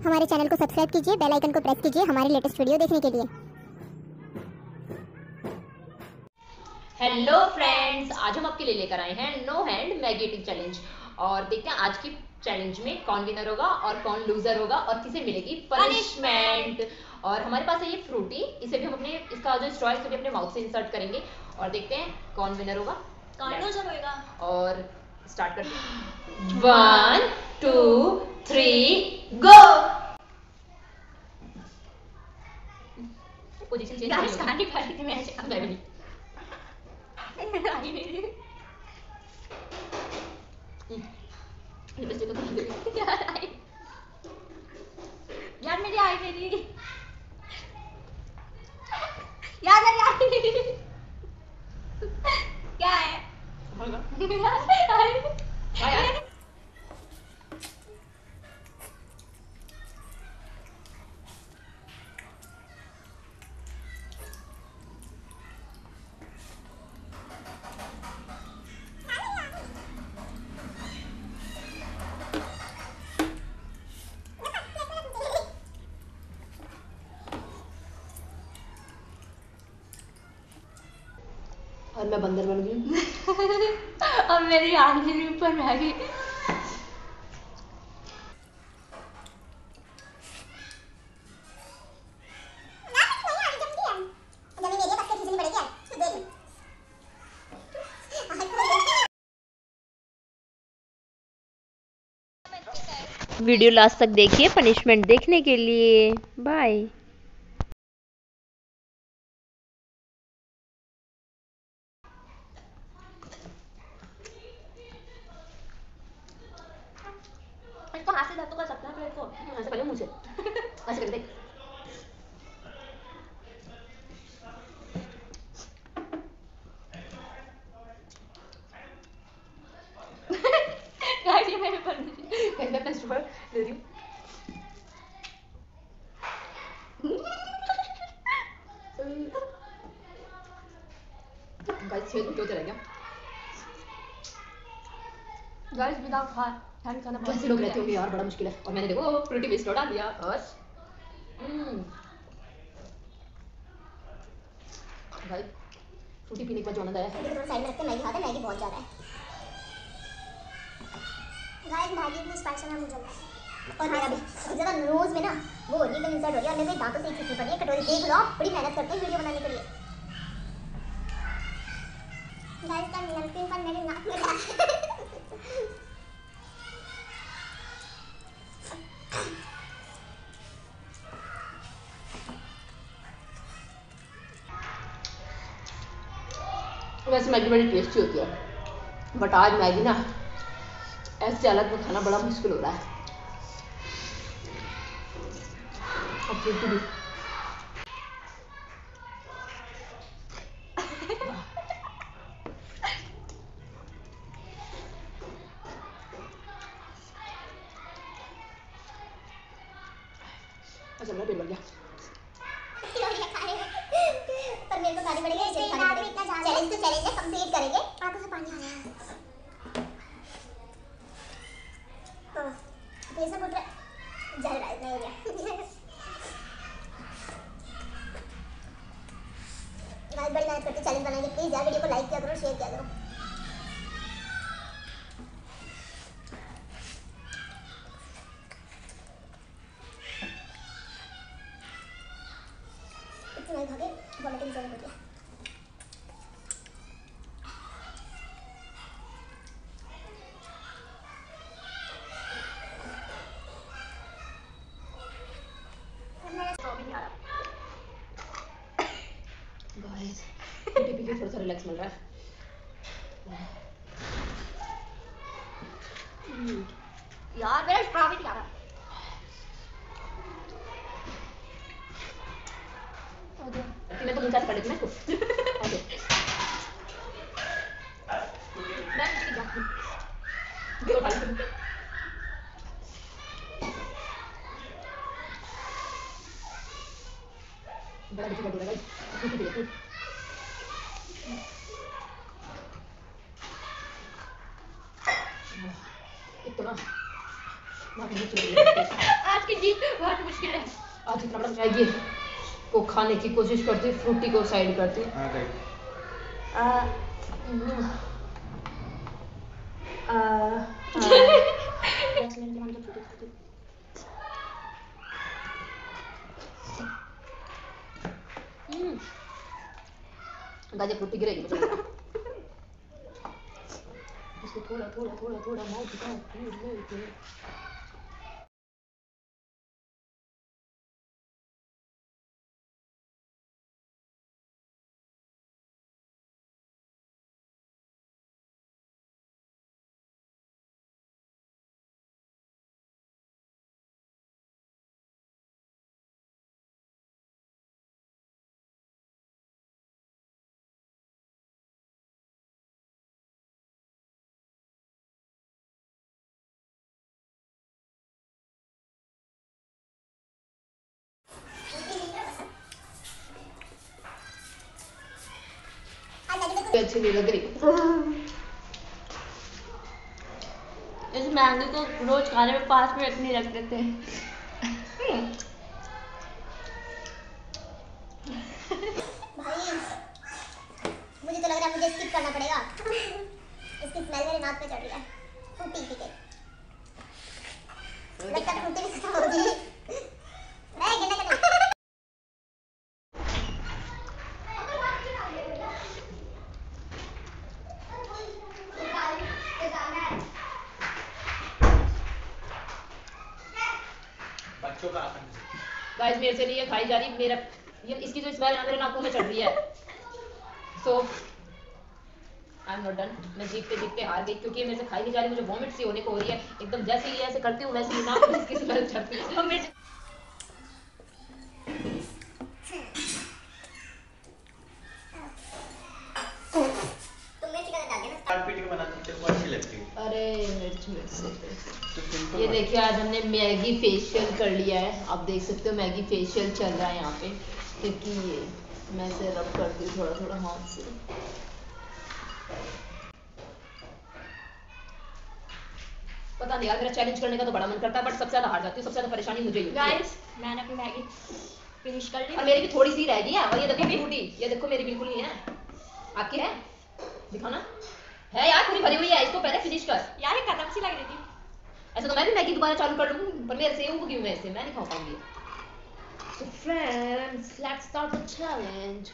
हमारे चैनल को सब्सक्राइब कीजिए, बेल आइकन को प्रेस कीजिए हमारे लेटेस्ट वीडियो देखने के लिए। हेलो फ्रेंड्स, आज हम आपके लिए लेकर आए हैं नो हैंड मैगी चैलेंज। और देखते हैं आज की चैलेंज में कौन विनर होगा और कौन लूजर होगा और किसे मिलेगी पनिशमेंट। और हमारे पास है ये फ्रूटी, इसे भी हम अपने इसका जो स्ट्रॉ है इसे भी अपने माउथ से इंसर्ट करेंगे और देखते हैं कौन विनर होगा कौन लूजर होगा। और स्टार्ट करते हैं। 1 2 3 गो। पोजीशन चेंज गाइस कहां नहीं पा रही थी मैं नहीं आई मेरी लिपस्टिक तो दे यार मेरी आई मेरी यार मेरी आई क्या है यार और मैं बंदर बन गई अब मेरी आंखें ऊपर मैगी वीडियो लास्ट तक देखिए पनिशमेंट देखने के लिए। बाय। इसको हाथ से धर तो कर सकता है प्लेट को। ऐसे करिए मुझे ऐसे कर देख। गाइस ये मेरे पर मैं अपना स्टूवर ले रही हूँ। गाइस छेद क्यों चला गया। गाइस बिना खाना खाना कैसे लोग रहते होंगे यार, बड़ा मुश्किल है। और मैंने देखो फ्रूटी वेस्ट डाल दिया। बस गाइस फ्रूटी पीने के बाद जो आनंद आया है। थोड़ा साइड में रखते हैं, मैगी खाते हैं, मैगी बहुत ज़्यादा है। गाइस मैगी इतनी स्पाइसी ना मुझे लग रहा है। और मेरा भी बहुत ज़्यादा नोज में ना वो हो रही है, एकदम इंसर्ट हो रही है और मेरे दांतों से खींचनी पड़ रही है कटोरी। देख लो बड़ी मेहनत करते हैं वीडियो बनाने के लिए। गाइस का नमकीन पर मेरे नाक में लगा। वैसे मैगी बड़ी टेस्टी होती है, बट आज मैगी ना ऐसे हालत में खाना बड़ा मुश्किल हो रहा है। और फ्रूटी भी अच्छा मेरा पेट भर गया। पर मेरे को खानी पड़ेगी, इसे खानी पड़ेगी। चैलेंज तो चैलेंज है, कंप्लीट करेंगे। आंखों से पानी आ रहा है। फेस में फुट रहा है, जल रहा है इतना एरिया। गाइस बड़ी मेहनत करके चैलेंज बनाएंगे, प्लीज यार वीडियो को लाइक किया करो, शेयर किया करो। इतना ही खा के वोमिटिंग शुरू हो गया। गाइस पी पी के थोड़ा सा रिलैक्स मिल रहा है। यार मेरा स्ट्रॉ भी नहीं आ रहा। मैं तो मुंह से कर देती हूँ इसको। ओके मैं नहीं जाती। दो खा ली। बड़ा डिफिकल्ट हो रहा है गाइस। एक तो ना आज की जीत इतना बड़ा मैगी को खाने की कोशिश करती, फ्रूटी को साइड करती। गाजर फ्रूटी गिरेगी मुझे लग रहा है। इसको थोड़ा थोड़ा थोड़ा थोड़ा माउथ दिखाओ। अच्छी नहीं लग रही। इस मैगी को रोज खाने में 5 मिनट नहीं लगते थे। भाई मुझे तो लग रहा है मुझे स्किप करना पड़ेगा। इसकी स्मेल मेरे नाक पे चढ़ रही है। फ्रूटी पी के लगता है फ्रूटी भी खत्म होगी। मैं गिनने का नहीं। गाइस मेरे से नहीं ये खाई जा रही, मेरा ये इसकी जो स्मेल है मेरे नाकों में चढ़ रही है। So I am not done. मैं जीतते जीतते हार गई क्योंकि मेरे से खाई नहीं जा रही, मुझे वॉमिट सी होने को हो रही है एकदम। जैसे ही ऐसे करती हूँ वैसे ही नाक में इसकी स्मेल चढ़ती है। तुम मिर्च का डाल देना। काट पीट के बनाते तेरे को अच्छी लगती है। अरे मिर्च से तो सिंपल ये देखिए आज हमने मैगी फेशियल कर लिया है। आप देख सकते हो मैगी फेशियल चल रहा है यहाँ पे, क्योंकि ये मैं इसे रब करती हूँ थोड़ा थोड़ा हाथ से। पता नहीं यार मेरा चैलेंज करने का तो बड़ा मन करता है बट सबसे ज्यादा हार जाती हूँ। सबसे ज्यादा परेशानी मुझे ही होती है। गाइस मैंने अपनी मैगी फिनिश कर ली और मेरी भी थोड़ी सी रह गई है। और ये देखो फ्रूटी, ये देखो मेरी बिल्कुल नहीं है। आपकी है? दिखाना। है यार पूरी भरी हुई है, इसको पहले फिनिश कर। यार ये खत्म सी लग रही थी। ऐसे तो मैं भी मैगी दोबारा चालू कर लूँ पर मेरे से होगी, मेरे से मैं नहीं खा पाऊंगी। So friends, let's start the challenge.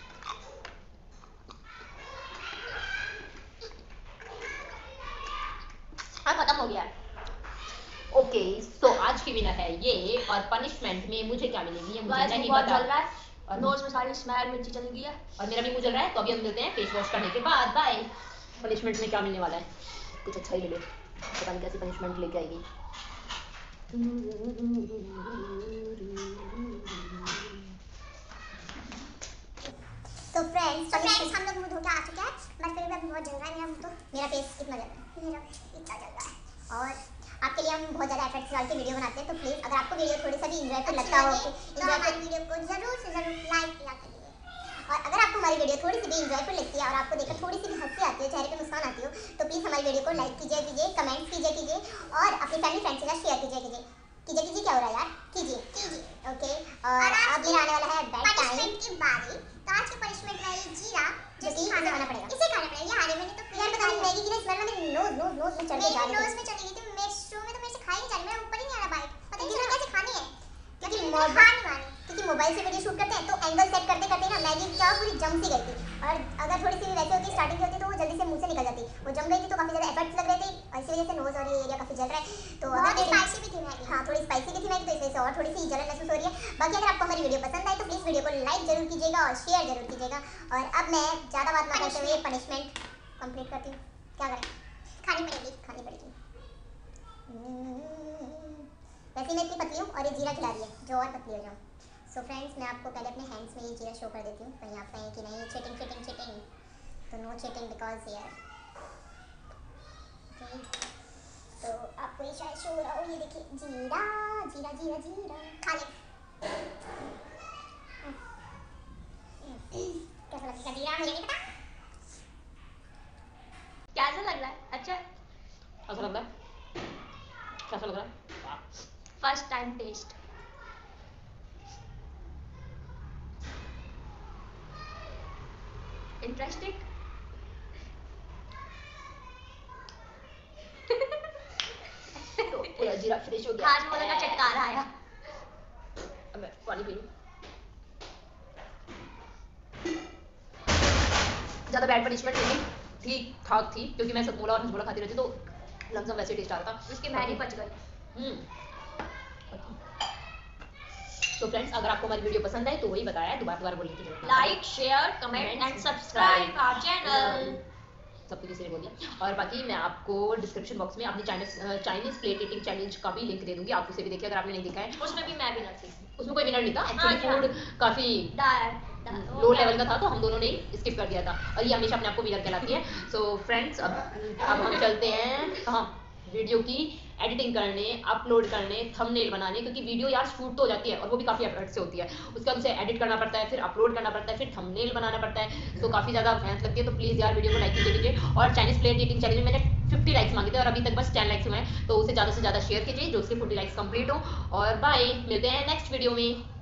हाँ खत्म हो गया। ओके सो आज की विनर है ये, और पनिशमेंट में मुझे क्या मिलेगी ये मुझे गाइस नहीं बहुत पता। जल रहा है और नोज में सारी स्मेल मिर्ची चली गई है। और मेरा भी मुंह जल रहा है। तो अभी हम मिलते हैं फेस वॉश करने के बाद। बाय। पनिशमेंट में क्या मिलने वाला है? कुछ अच्छा ही मिले, पता नहीं कैसी पनिशमेंट लेके आएगी। तो फ्रेंड्स हम लोग मुंह धो के आ चुके हैं, बट फिर भी अभी बहुत जल रहा है मेरा मुंह। तो मेरा फेस कितना जल रहा है, मेरा इतना जल रहा है। और आपके लिए हम बहुत ज़्यादा एफर्ट्स डाल के वीडियो बनाते हैं, तो प्लीज़ अगर आपको वीडियो थोड़ी सा भी इंजॉयफुल लगता हो तो हमारी वीडियो को जरूर से जरूर लाइक किया करिए। और अगर आपको हमारी वीडियो थोड़ी सी भी इंजॉयफुल लगती है और आपको देखकर थोड़ी सी भी हंसी आती है, चेहरे पे मुस्कान आती हो, तो प्लीज़ हमारी वीडियो को लाइक कीजिए, कमेंट कीजिए और अपनी फैमिली फ्रेंड्स के साथ शेयर कीजिए। क्या हो रहा है यार, कीजिए। ओके और अब मेरा आने वाला है बेड टाइम की बारी। तो आज की पनिशमेंट है जीरा, जो कि खाना पड़ेगा। इसे खाना पड़ेगा। ये हारे मैंने तो यार पता नहीं मैगी की स्मेल में नोज में चढ़ के जा रही है। नोज में चली गई थी। मेरे शो में तो मेरे से खाई नहीं जा रही, मेरा ऊपर ही नहीं आ रहा बाइक। पता नहीं चला कैसे खानी है, क्योंकि मोबाइल से वीडियो शूट करते हैं तो एंगल सेट करते करते ना मैगी क्या पूरी जम सी गई थी। और अगर थोड़ी सी वैसे होती स्टार्टिंग की होती तो वो जल्दी से मुंह से निकल जाती। वो जम गई थी तो काफी ज्यादा एफर्ट्स लग रहे थे, और इसी वजह से नोज और ये एरिया काफी जल रहा है। तो अगर स्पाइसी भी थी मैगी, हाँ थोड़ी स्पाइसी भी थी मैगी, तो इस वजह से और थोड़ी सी जलन महसूस हो रही है। बाकी अगर आपको हमारी वीडियो पसंद आए तो प्लीज वीडियो को लाइक जरूर कीजिएगा और शेयर जरूर कीजिएगा। और अब मैं ज्यादा बात ना करते हुए पनिशमेंट कंप्लीट करती हूँ। क्या करें, खानी पड़ेगी। वैसे मैं इतनी पतली हूँ और ये जीरा खिला रही है जो और पतली हो जाऊँ। सो फ्रेंड्स मैं आपको पहले अपने हैंड्स में ये जीरा शो कर देती हूँ, कहीं आप कहें कि नहीं चीटिंग। तो नो चीटिंग बिकॉज यार तो आपको ये शायद शो हो रहा हो। ये देखिए जीरा खा ले। कैसा लगेगा जीरा मुझे नहीं पता। कैसा लग रहा है? अच्छा कैसा लग रहा है? First time test. इंटरेस्टिंग। तो पूरा जीरा फ्रेश हो गया। हाजमोला का चटकारा आया। अब मैं पानी पी लूं। ज्यादा बैड पनिशमेंट नहीं, ठीक ठाक थी, क्योंकि मैं सतमोला और हजमोला खाती रहती तो लमसम वैसे टेस्ट आ रहा था। उसकी मैगी पच गई। तो फ्रेंड्स, अगर आपको हमारी वीडियो पसंद आए तो वही बताया, दोबारा बोलने की जरूरत नहीं। Like, share, comment and subscribe our channel. सब कुछ इसीलिए बोली। और बाकी मैं आपको डिस्क्रिप्शन बॉक्स में अपनी चाइनीज प्लेट ईटिंग चैलेंज का भी लिंक दे दूंगी, आप उसे भी देखिए अगर आपने नहीं देखा है। उसमें भी मैं विनर थी। उसमें कोई विनर नहीं था एक्चुअली, फूड काफी लो लेवल का था तो हम दोनों ने स्किप कर दिया था, और ये हमेशा अपने आप को विनर कहलाती है। सो फ्रेंड्स, अब हम चलते हैं कहाँ, वीडियो की एडिटिंग करने, अपलोड करने, थंबनेल बनाने, क्योंकि वीडियो यार शूट तो हो जाती है और वो भी काफ़ी एफर्ट से होती है, उसके बाद उसे एडिट करना पड़ता है, फिर अपलोड करना पड़ता है, फिर थंबनेल बनाना पड़ता है, तो काफ़ी ज़्यादा मेहनत लगती है। तो प्लीज़ यार वीडियो को लाइक कीजिए। और चाइनीज प्लेट ईटिंग चैलेंज में मैंने 50 लाइक्स मांगे थे और अभी तक बस 10 लाइक्स हुए हैं, तो उसे ज़्यादा से ज़्यादा शेयर कीजिए जो उसके 40 लाइक्स कंप्लीट हो। और बाय, मिलते हैं नेक्स्ट वीडियो में।